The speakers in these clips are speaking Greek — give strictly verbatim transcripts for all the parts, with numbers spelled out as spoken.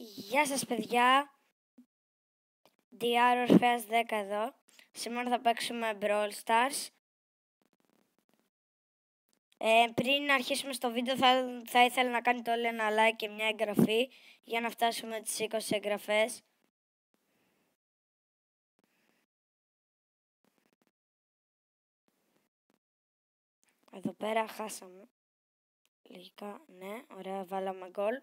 Γεια σας παιδιά, ντι αρ Ορφέας δέκα εδώ. Σήμερα θα παίξουμε Brawl Stars. Ε, πριν αρχίσουμε στο βίντεο θα, θα ήθελα να κάνετε όλοι ένα like και μια εγγραφή για να φτάσουμε τις είκοσι εγγραφές. Εδώ πέρα χάσαμε. Λογικά, ναι, ωραία, βάλαμε γκολ.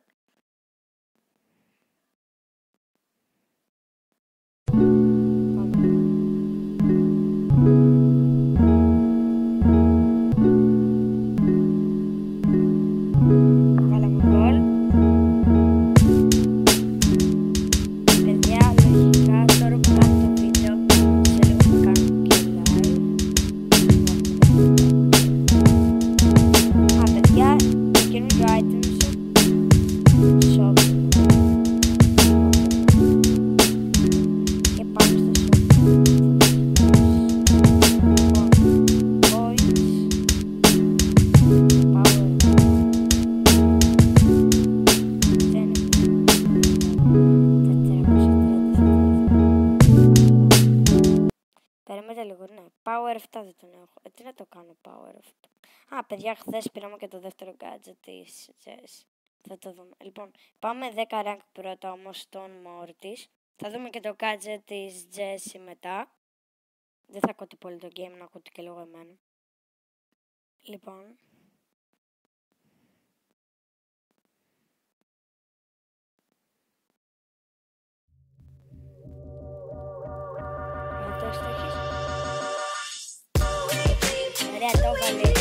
Περίμενε λίγο, ναι. Power επτά δεν τον έχω. Ε, τι να το κάνω Power επτά. Α, παιδιά, χθες πήραμε και το δεύτερο gadget της Jess. Θα το δούμε. Λοιπόν, πάμε δέκα rank πρώτα όμως στον Mortis. Θα δούμε και το gadget της Jess μετά. Δεν θα ακούτε πολύ το game, να ακούτε και λίγο εμένα. Λοιπόν. Το έχεις. Ωραία, το βάλε.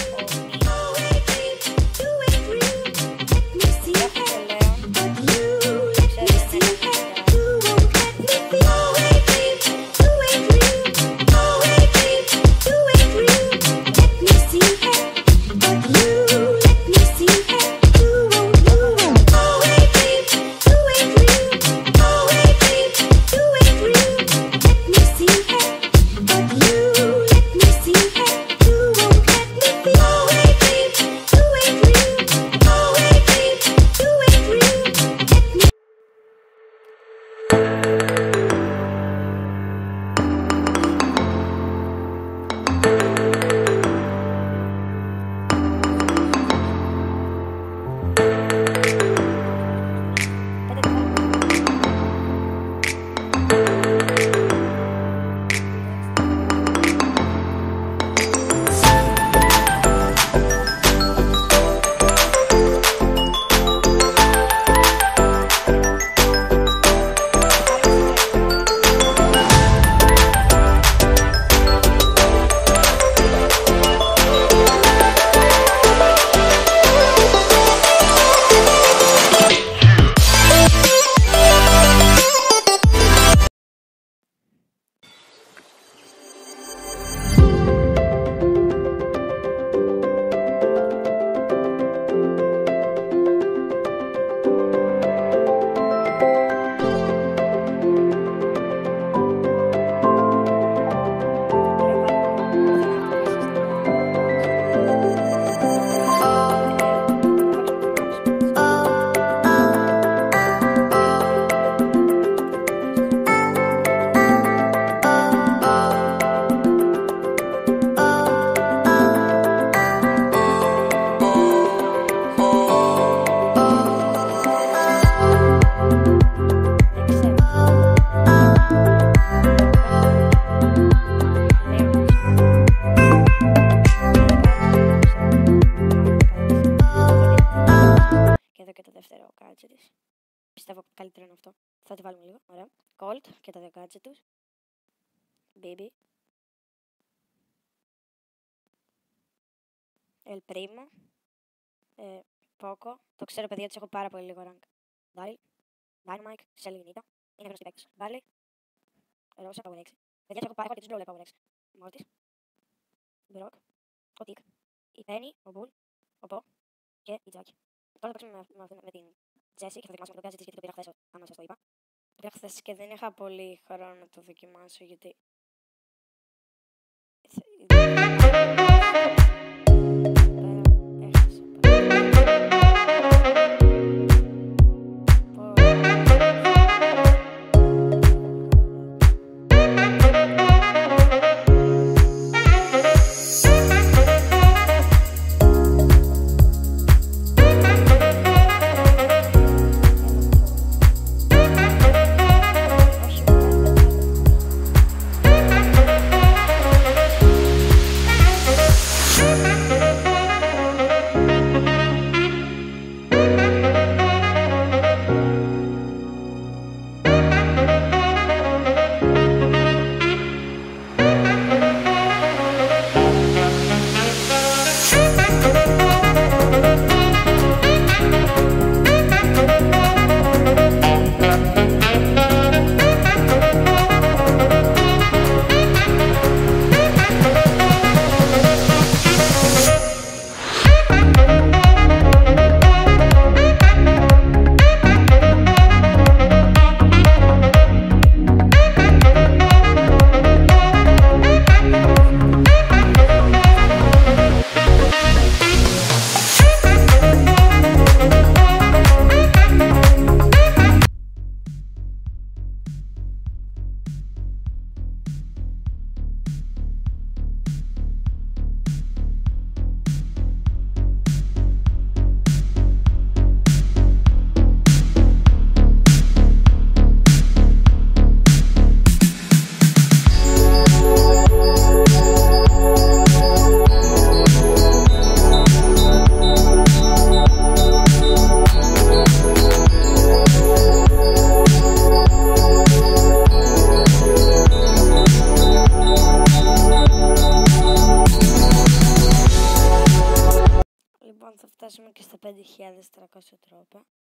Πιστεύω καλύτερο είναι αυτό. Θα τη βάλουμε λίγο. Ωραία. Colt και τα δύο gadget τους. Baby. El Primo. Ε, Poco. Το ξέρω παιδιά, τους έχω πάρα πολύ λίγο rank. Dyle. Dynamite. Selling Nita. Είναι γνωστή παίκτης. Barley. Rosa Power έξι. Παιδιά, τους έχω πάρα και τους Brawl Power έξι. Mortis. Brock. Ο Tick. Η Penny. Ο Bull. Ο Po. Και η Jackie. Τώρα θα παίξουμε με, με, με την Jessie και θα δοκιμάσουμε το gadget της γιατί το πήρα χθες, άμα σας το είπα. Το πήρα χθες και δεν είχα πολύ χρόνο να το δοκιμάσω γιατί... Έχασα. χιλιάδες τριακόσια τρόπα.